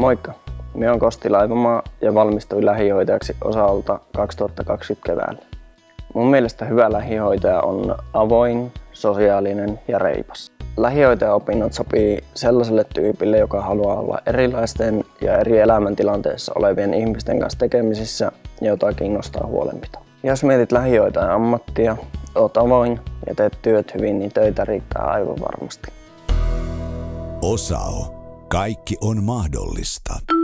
Moikka! Minä olen Kosti Laivamaa ja valmistuin lähihoitajaksi osalta 2020 keväällä. Mun mielestä hyvä lähihoitaja on avoin, sosiaalinen ja reipas. Lähihoitajaopinnot sopii sellaiselle tyypille, joka haluaa olla erilaisten ja eri elämäntilanteissa olevien ihmisten kanssa tekemisissä ja jota kiinnostaa huolenpito. Jos mietit lähihoitajan ammattia, oot avoin ja teet työt hyvin, niin töitä riittää aivan varmasti. Osao. Kaikki on mahdollista.